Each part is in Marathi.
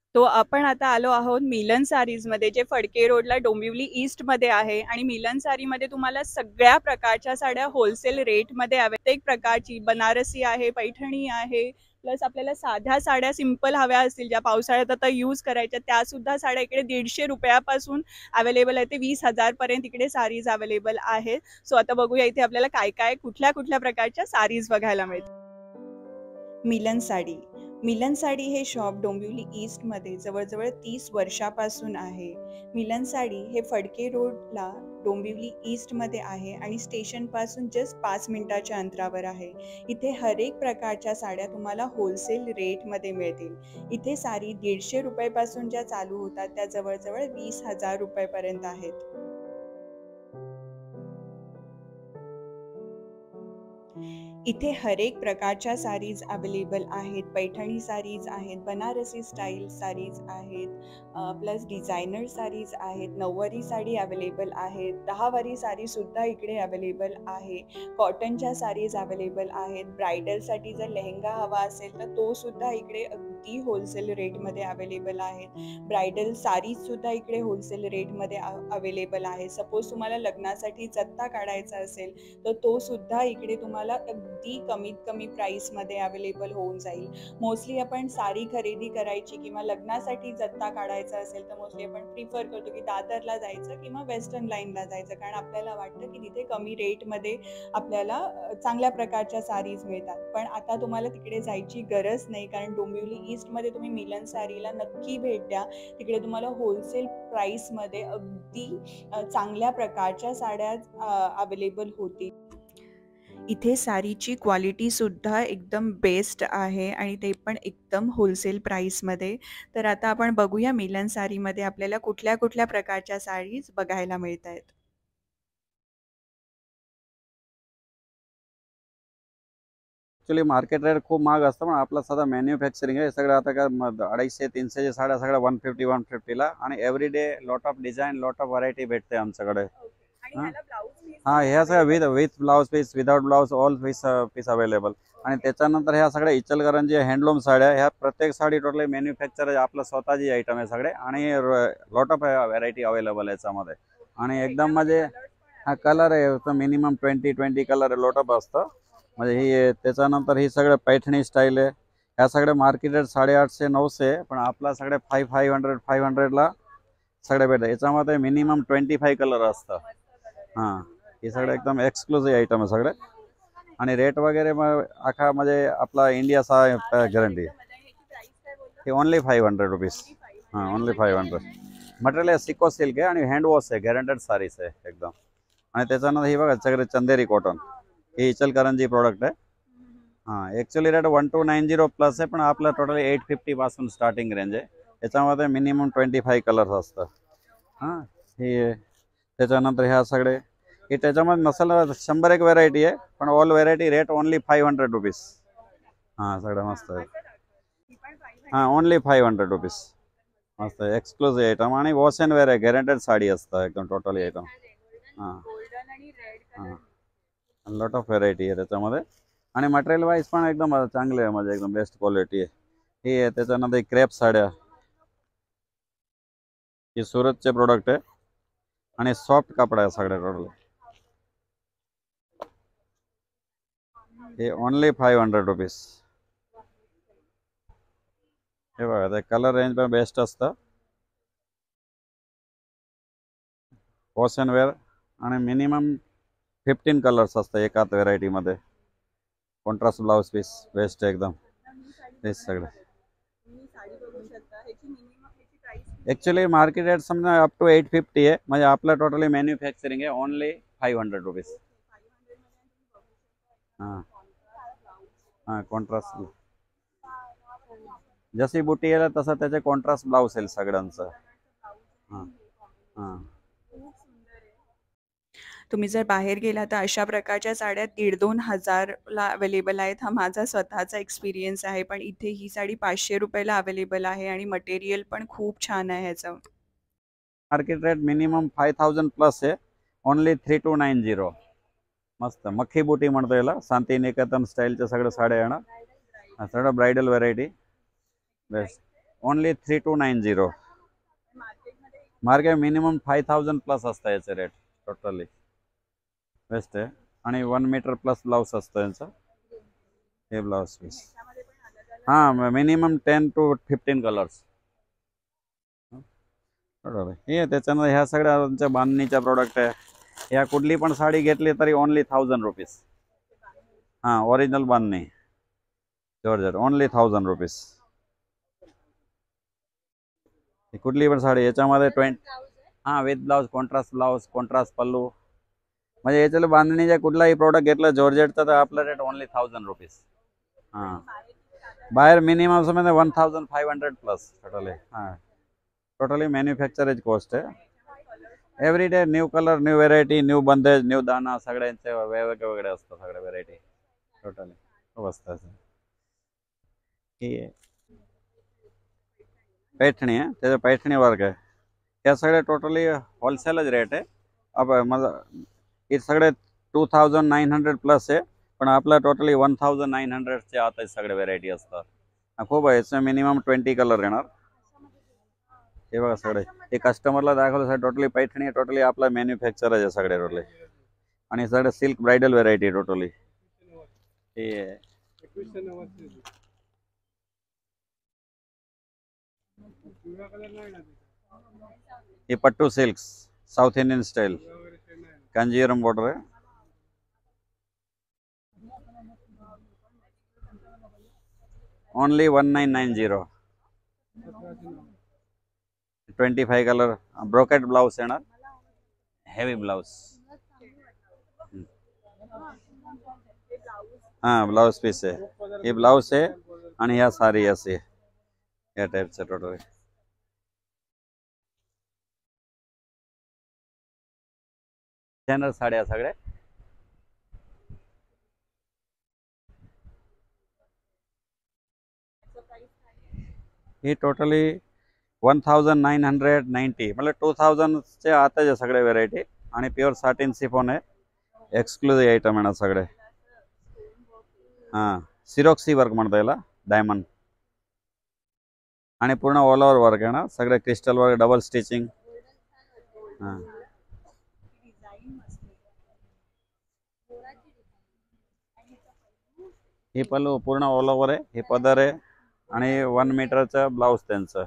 तो आपण आता आलो आहोत मिलन सारीज मध्ये, जे फडके रोडला डोंबिवली ईस्ट मध्ये आहे. आणि मिलन सारी मध्ये तुम्हाला सगळ्या प्रकारच्या साड्या होलसेल रेट मध्ये प्रत्येक प्रकारची बनारसी आहे, पैठणी आहे, प्लस आपल्याला साध्या साड्या सिंपल हव्या असतील ज्या पावसाळ्यात आता यूज करायच्या, त्या सुद्धा साड्या इकडे 150 रुपयापासून अवेलेबल आहे ते 20,000 पर्यंत इकडे सारीज अवेलेबल आहेत. सो आता बघूया इथे आपल्याला काय काय कुठल्या कुठल्या प्रकारच्या सारीज बघायला मिळतात. मिलन साडी. मिलन साडी हे शॉप डोंबिवली ईस्टमध्ये जवळजवळ 30 वर्षापासून आहे. मिलन साडी हे फडके रोडला डोंबिवली ईस्टमध्ये आहे आणि स्टेशनपासून जस्ट 5 मिनिटाच्या अंतरावर आहे. इथे हर एक प्रकारच्या साड्या तुम्हाला होलसेल रेटमध्ये मिळतील. इथे साडी 150 रुपयापासून ज्या चालू होतात त्या जवळजवळ 20,000 रुपयापर्यंत आहेत. इथे हर एक प्रकारच्या सारीज अवेलेबल आहेत. पैठणी सारीज आहेत, बनारसी स्टाईल सारीज आहेत, प्लस डिझायनर सारीज आहेत, नऊवारी साडी अवेलेबल आहेत, 10 वारी साडीसुद्धा इकडे अवेलेबल आहे. कॉटनच्या सारीज अवेलेबल आहेत. ब्रायडलसाठी जर लेहंगा हवा असेल तर तो सुद्धा इकडे अगदी होलसेल रेटमध्ये अवेलेबल आहेत. ब्रायडल सारीजसुद्धा इकडे होलसेल रेटमध्ये अवेलेबल आहे. सपोज तुम्हाला लग्नासाठी जत्ता काढायचा असेल तर तो सुद्धा इकडे तुम्हाला अगदी कमीत कमी प्राईसमध्ये अवेलेबल होऊन जाईल. मोस्टली आपण साडी खरेदी करायची किंवा लग्नासाठी जत्ता काढायचा असेल तर मोस्टली आपण प्रिफर करतो की दादरला जायचं किंवा वेस्टर्न लाईनला जायचं, कारण आपल्याला वाटतं की तिथे कमी रेटमध्ये आपल्याला चांगल्या प्रकारच्या साडीज मिळतात. पण आता तुम्हाला तिकडे जायची गरज नाही, कारण डोंबिवली ईस्टमध्ये तुम्ही मिलन सारीला नक्की भेट द्या. तिकडे तुम्हाला होलसेल प्राईसमध्ये अगदी चांगल्या प्रकारच्या साड्या अवेलेबल होतील. इथे साडीची क्वालिटी सुद्धा एकदम बेस्ट आहे आणि ते पण एकदम होलसेल प्राईसमध्ये. तर आता आपण बघूया मिलन सारीमध्ये आपल्याला कुठल्या कुठल्या प्रकारच्या साडीज बघायला मिळत आहेत. ॲक्च्युली मार्केट रेट खूप महाग असतं, पण आपलं सध्या मॅन्युफॅक्चरिंग आहे सगळं. आता काय 250-300च्या साड्या सगळ्या 150-150ला, आणि every day lot of design, lot of variety भेटते आमच्याकडे. हां, ह्या सगळ्या with blouse piece, without blouse, all piece available. आणि त्याच्यानंतर ह्या सगळ्या इचलकरंजी हँडलूम साड्या, ह्या प्रत्येक साडी टोटली मॅन्युफॅक्चर आपलं स्वतःची आयटम आहे सगळे, आणि लॉट ऑफ व्हरायटी अवेलेबल आहे याच्यामध्ये. आणि एकदम म्हणजे हा कलर आहे मिनिमम 20 कलर लॉट ऑफ असतं. म्हणजे ही त्याच्यानंतर ही सगळं पैठणी स्टाईल आहे. ह्या सगळ्या मार्केट रेट 850-900, पण आपला सगळे 500ला सगळे भेटतात. याच्यामध्ये मिनिमम 25 कलर असतं. हां, हे सगळं एकदम एक्सक्लुझिव्ह आयटम आहे सगळे. आणि रेट वगैरे मग अख्खा म्हणजे आपला इंडियाचा गॅरंटी. हे ओनली 500 रुपीज. हां, ओनली 500. मटेरियल सिको सिल्क आहे आणि हँड वॉश आहे, गॅरंटेड सारीज आहे एकदम. आणि त्याच्यानंतर हे बघा सगळे चंदेरी कॉटन, हे इचलकरंजी प्रोडक्ट आहे. हां, ॲक्च्युली रेट 1290 प्लस आहे, पण आपलं टोटल 850 पासून स्टार्टिंग रेंज आहे. याच्यामध्ये मिनिमम 25 कलर्स असतं. हां, हे त्याच्यानंतर ह्या सगळे हे त्याच्यामध्ये नसेल 100 व्हरायटी आहे, पण all variety rate only 500 rupees. हां, सगळं मस्त आहे. हां, ओनली 500 रुपीज. मस्त आहे, एक्सक्लुझिव्ह आयटम आणि वॉश अँड वेअर आहे, गॅरंटेड साडी असतं एकदम टोटली आयटम. हां हां, लॉट ऑफ व्हरायटी आहे त्याच्यामध्ये. आणि मटेरियल वाईज पण एकदम चांगले आहे, म्हणजे एकदम बेस्ट क्वालिटी आहे. ही आहे त्याच्यानंतर क्रेप साड्या, हे सुरतचे प्रोडक्ट आहे आणि सॉफ्ट कपडा आहे सगळ्या टोटल. हे ओनली 500 रुपीज. हे बघा, ते कलर रेंज पण बेस्ट असतं, वॉश अँड वेअर, आणि मिनिमम 15 कलर्स असतात एकाच व्हरायटीमध्ये. कॉन्ट्रास्ट ब्लाउज पीस बेस्ट आहे एकदम. हे सगळं ॲक्च्युली मार्केट रेट समजा अप टू 850 आहे, म्हणजे आपलं टोटली मॅन्युफॅक्चरिंग आहे, ओनली 500 रुपीज. हां हां, कॉन्ट्रास्ट जशी बुटी आहे तसं त्याचे कॉन्ट्रास्ट ब्लाउज येईल सगळ्यांचं. हां हां, तुम्ही जर बाहेर गेला तर अशा प्रकारच्या साड्या 1,500-2 हजारला अवेलेबल आहेत. हा माझा स्वतःचा एक्सपिरियन्स आहे. पण इथे ही साडी 500 रुपयाला अवेलेबल आहे आणि मटेरियल पण खूप छान आहे ह्याचं. मार्केट रेट मिनिमम 5000 प्लस आहे, ओनली 3290. मस्त मक्खी बुटी म्हणतो याला, शांतिनिकेतन स्टाईलच्या सगळ्या साड्या येणार, सगळं bridal variety best. Only 3290. Market minimum 5000 plus असतं याचे रेट टोटली. बेस्ट आहे. आणि 1 मीटर प्लस ब्लाउज असतं यांचं. हे ब्लाउज पीस हां मिनिमम 10 to 15 कलर्स. बरोबर. हे त्याच्यानंतर ह्या सगळ्या तुमच्या बांधणीच्या प्रोडक्ट आहे. ह्या कुठली पण साडी घेतली तरी ओनली 1000 रुपीज. हां original Bandhani georgette only 1000 rupees. कुठली पण साडी याच्यामध्ये 20 हां विथ ब्लाउज कॉन्ट्रास्ट पल्लू. म्हणजे याच्याला बांधणीच्या कुठलाही प्रोडक्ट घेतलं जॉर्जेटचा तर आपला रेट ओनली 1000 रुपीज. हां बाहेर मिनिमम समजा 1500 प्लस टोटली. हां टोटली मॅन्युफॅक्चरेज कॉस्ट आहे. Every day new colour new variety new Bandhej new दाना सगळ्यांचे वेगवेगळे वेगळे असतात सगळ्या व्हेरायटी टोटली. खूप असतं ही पैठणी आहे त्याचं पैठणी वर्क आहे. या सगळ्या टोटली होलसेलच रेट आहे. अब मला हे सगळे 2900 प्लस आहे पण आपला टोटली 1900चे आता सगळे व्हेरायटी असतात. खूप आहे याचं मिनिमम 20 कलर येणार. हे बघा सगळे हे कस्टमरला दाखवलं टोटली पैठणी टोटली आपला मॅन्युफॅक्चर आहे सगळे टोटली. आणि सगळे सिल्क ब्रायडल व्हेरायटी टोटली. हे हे Pattu silks South Indian style Kanjeevaram border आहे. ओनली 1990. 25 कलर ब्रोकेट ब्लाउज येणार. Heavy blouse. हां ब्लाउज पीस आहे. हे ब्लाउज आहे आणि ह्या साडी असे या टाईपचं टोटल. जनरल साड्या सगळ्या. ही टोटली 1990 मतलब 2000चे आताचे सगळे व्हेरायटी. आणि प्युअर साटिन सिफॉन आहे. एक्सक्लुझिव्ह आयटम येणार सगळे. हां सिरोक्सी वर्क म्हणता याला डायमंड. आणि पूर्ण ऑल ओव्हर वर्क आहे ना सगळे क्रिस्टल वर्क डबल स्टिचिंग. हां हे पल्लू पूर्ण ऑल ओव्हर आहे. हे पदर आहे आणि 1 मीटरचं ब्लाउज त्यांचं.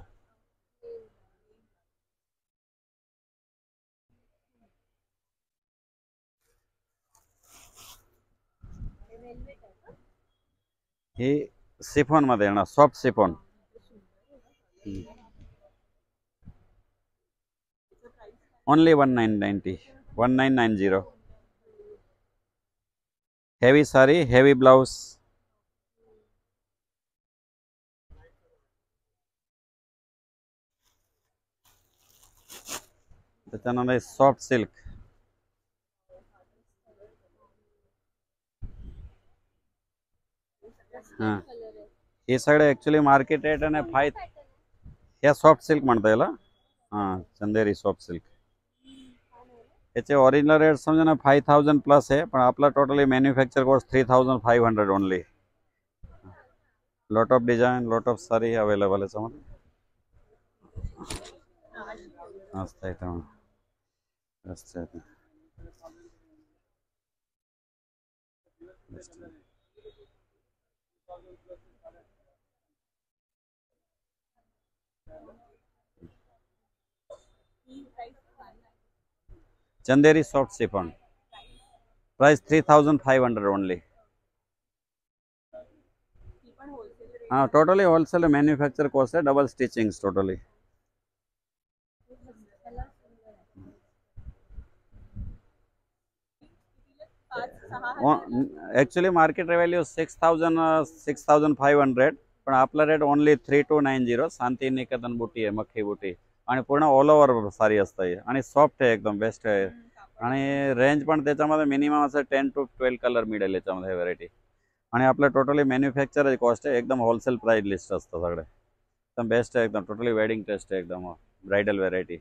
हे सिफॉन मध्ये येणार soft chiffon. Only 1990. Heavy sari heavy blouse. त्याच्यानंतर सॉफ्ट सिल्क. हां हे सगळे ॲक्च्युली मार्केट रेट आणि 5 ह्या सॉफ्ट सिल्क म्हणता याला. हां चंदेरी सॉफ्ट सिल्क. याचे ओरिजिनल रेट समजा ना 5000 प्लस आहे पण आपला totally manufacture cost 3500 only. Lot of design lot of sari available याच्यामध्ये मस्त आहे. मस्त आहे. Chanderi soft chiffon price 3500 only. हाँ टोटली होलसेल मैन्युफैक्चर कॉस्ट है double stitchings totally. Actually market value 6500 पण आपला रेट ओनली 3290. शांती निकेतन बुटी आहे मक्खी बुटी आणि पूर्ण ऑल ओव्हर सारी असते आणि सॉफ्ट आहे एकदम बेस्ट आहे. आणि रेंज पण त्याच्यामध्ये मिनिमम असं 10 to 12 कलर मिळेल याच्यामध्ये व्हेरायटी. आणि आपलं टोटली मॅन्युफॅक्चर कॉस्ट आहे एकदम होलसेल प्राइस लिस्ट असतं सगळे एकदम बेस्ट आहे एकदम टोटली वेडिंग टेस्ट आहे एकदम bridal variety.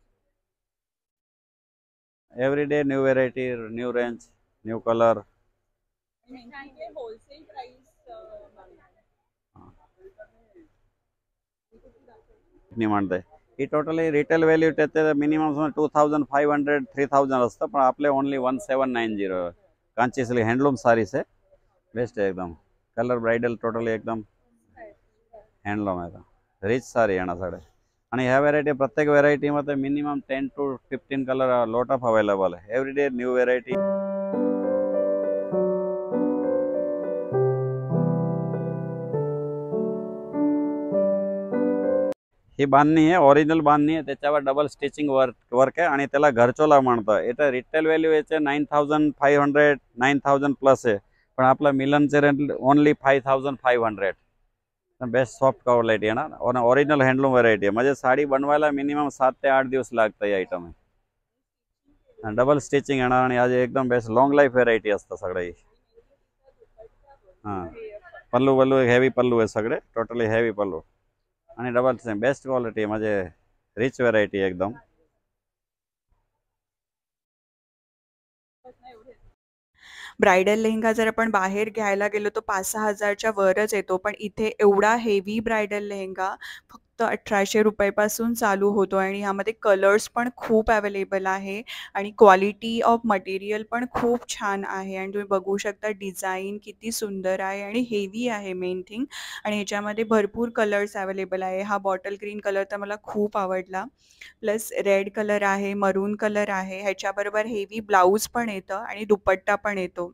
Every day new variety new range new colour. म्हणते ही टोटली रिटेल व्हॅल्यू त्याचे मिनिमम 2500 3000 असतं, पण आपले only 1790 Kanchi silk handloom sarees आहे, बेस्ट आहे एकदम. कलर ब्राइडल टोटली एकदम हँडलूम आहे, रिच सारी येण्यासाठी. आणि ह्या व्हेरायटी प्रत्येक व्हेरायटीमध्ये minimum 10 to 15 colour lot of available आहे, एव्हरी डे न्यू व्हेरायटी. ही बांधणी आहे, ओरिजिनल बांधणी आहे, त्याच्यावर डबल स्टिचिंग वर्क आहे आणि त्याला घरचोला म्हणतं. याचा रिटेल व्हॅल्यू याचे 9500 9000 प्लस आहे, पण आपला मिलनचे rate only 5500. Best soft quality आहे ना, और ओरिजिनल हँडलूम व्हरायटी आहे. म्हणजे साडी बनवायला मिनिमम 7 ते 8 दिवस लागतं ही आयटम आहे. डबल स्टिचिंग येणार आणि आज एकदम बेस्ट लॉंग लाईफ व्हरायटी असतं सगळं ही. हां, पल्लू वल्लू हेवी पल्लू आहे सगळे, टोटली हेवी पल्लू आणि डबल बेस्ट क्वालिटी, म्हणजे रिच व्हरायटी एकदम. ब्रायडल लेहंगा जर आपण बाहेर घ्यायला गेलो तर 5-6 हजारच्या वरच येतो, पण इथे एवढा हेवी ब्रायडल लेहंगा फक्त 1800 रुपयापासून चालू होतो आणि ह्यामध्ये कलर्स पण खूप अवेलेबल आहे आणि क्वालिटी ऑफ मटेरियल पण खूप छान आहे आणि तुम्ही बघू शकता डिझाईन किती सुंदर आहे आणि हेवी आहे मेन थिंग. आणि ह्याच्यामध्ये भरपूर कलर्स अवेलेबल आहे. हा बॉटल ग्रीन कलर तर मला खूप आवडला, प्लस रेड कलर आहे, मरून कलर आहे. ह्याच्याबरोबर हेवी ब्लाऊज पण येतं आणि दुपट्टा पण येतो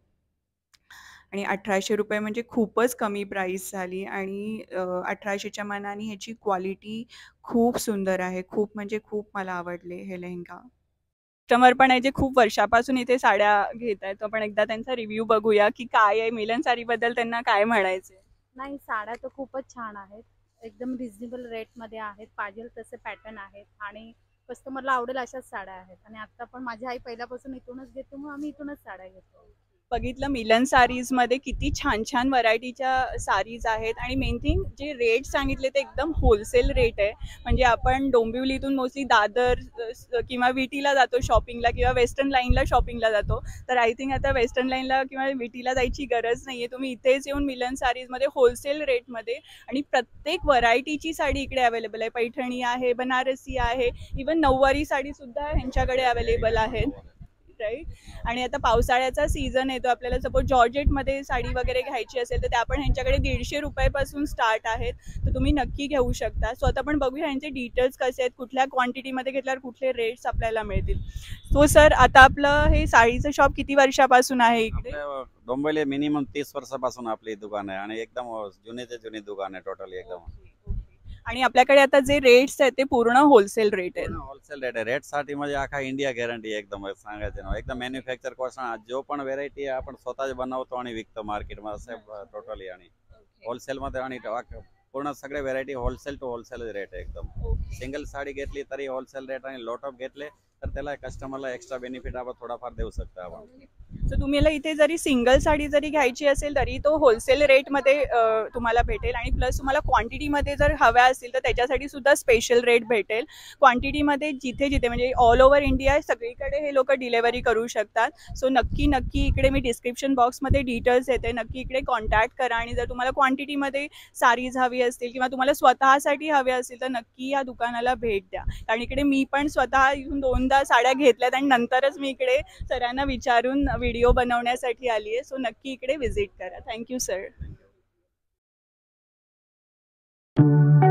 आणि 1800 रुपये म्हणजे खूपच कमी प्राईस झाली आणि 1800च्या मानाने ह्याची क्वालिटी खूप सुंदर आहे. खूप म्हणजे खूप मला आवडले हे लेहंगा. कस्टमर पण आहे जे खूप वर्षापासून इथे साड्या घेत आहेत. आपण एकदा त्यांचा रिव्ह्यू बघूया की काय आहे, मिलन सारीबद्दल त्यांना काय म्हणायचे. नाही, साड्या तर खूपच छान आहेत, एकदम रिजनेबल रेटमध्ये आहेत, पाहिजे तसे पॅटर्न आहेत आणि कस्टमरला आवडेल अशाच साड्या आहेत. आणि आता पण माझी आई पहिल्यापासून इथूनच घेते, मग आम्ही इथूनच साड्या घेतो. बघितलं मिलन सारीजमध्ये किती छान छान व्हरायटीच्या सारीज आहेत आणि मेन थिंग जे रेट सांगितले ते एकदम होलसेल रेट आहे. म्हणजे आपण डोंबिवलीतून मोस्टली दादर किंवा विटीला जातो शॉपिंगला किंवा वेस्टर्न लाईनला शॉपिंगला जातो, तर आय थिंक आता वेस्टर्न लाईनला किंवा विटीला जायची गरज नाही आहे. तुम्ही इथेच येऊन मिलन सारीजमध्ये होलसेल रेटमध्ये आणि प्रत्येक व्हरायटीची साडी इकडे अवेलेबल आहे. पैठणी आहे, बनारसी आहे, इवन नऊवारी साडीसुद्धा ह्यांच्याकडे अवेलेबल आहेत, राईट. आणि आता पावसाळ्याचा सीझन येतो, आपल्याला सपोज जॉर्जेटमध्ये साडी वगैरे घ्यायची असेल तर त्या पण ह्यांच्याकडे 150 रुपयापासून स्टार्ट आहेत, तर तुम्ही नक्की घेऊ शकता. स्वतः पण बघूया ह्यांचे डिटेल्स कसे आहेत, कुठल्या क्वांटिटीमध्ये घेतल्यावर कुठले रेट्स आपल्याला मिळतील. सो सर, आता आपलं हे साडीचं शॉप किती वर्षापासून आहे इकडे? डोंबिवली मिनिमम 30 वर्षापासून आपली दुकान आहे आणि एकदम जुने ते जुनी दुकान आहे टोटली एकदम. आणि आपल्याकडे आता जे रेट्स आहेत ते पूर्ण होलसेल रेट आहेत. होलसेल रेट आहे, रेट साठी म्हणजे अख्खा इंडिया गॅरंटी एकदम सांगायचं ना, एकदम मॅन्युफॅक्चर कॉस्ट जो पण व्हेरायटी आहे आपण स्वतःच बनवतो आणि विकतो मार्केटमध्ये टोटली. आणि होलसेलमध्ये आणि पूर्ण सगळे variety wholesale to wholesale rate आहे एकदम. सिंगल साडी घेतली तरी होलसेल रेट आणि लॉट ऑफ घेतले तर त्याला कस्टमरला एक्स्ट्रा बेनिफिट आपण थोडाफार देऊ शकतो आपण. सो तुम्हाला इथे जरी सिंगल साडी जरी घ्यायची असेल तरी तो होलसेल रेटमध्ये तुम्हाला भेटेल आणि प्लस तुम्हाला क्वांटिटीमध्ये जर हव्या असतील तर त्याच्यासाठी सुद्धा स्पेशल रेट भेटेल. क्वांटिटीमध्ये जिथे जिथे म्हणजे ऑल ओव्हर इंडिया सगळीकडे हे लोक डिलेवरी करू शकतात. सो नक्की नक्की इकडे मी डिस्क्रिप्शन बॉक्समध्ये डिटेल्स येते, नक्की इकडे कॉन्टॅक्ट करा. आणि जर तुम्हाला क्वांटिटीमध्ये साडीज हवी असतील किंवा तुम्हाला स्वतःसाठी हवे असतील तर नक्की या दुकानाला भेट द्या. कारण इकडे मी पण स्वतः येऊन 2दा साड्या घेतल्यात आणि नंतरच मी इकडे सरांना विचारून व्हिडिओ बनवण्यासाठी आली आहे. सो नक्की इकडे व्हिजिट करा. Thank you sir.